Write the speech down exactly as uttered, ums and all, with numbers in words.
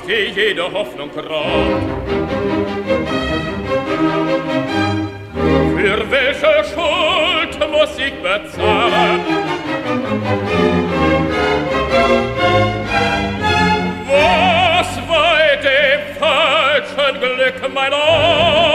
die jede Hoffnung raubt. Für welche Schuld muss ich bezahlen? Was war dem falschen Glück mein Ohr?